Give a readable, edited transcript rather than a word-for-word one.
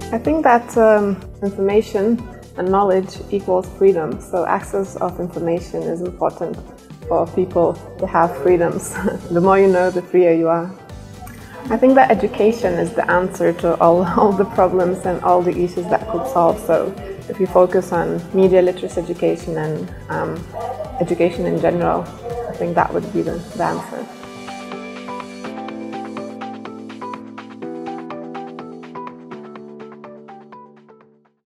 I think that information and knowledge equals freedom. So access of information is important for people to have freedoms. The more you know, the freer you are. I think that education is the answer to all the problems and all the issues that could solve. So if you focus on media literacy education and education in general, I think that would be the answer.